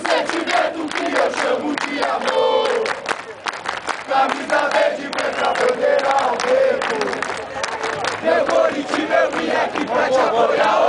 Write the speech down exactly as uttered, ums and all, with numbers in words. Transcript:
sentimento que eu chamo de amor. Camisa verde, branca, bandeira ao vento. Meu Corinthians, meu vim aqui pra te apoiar.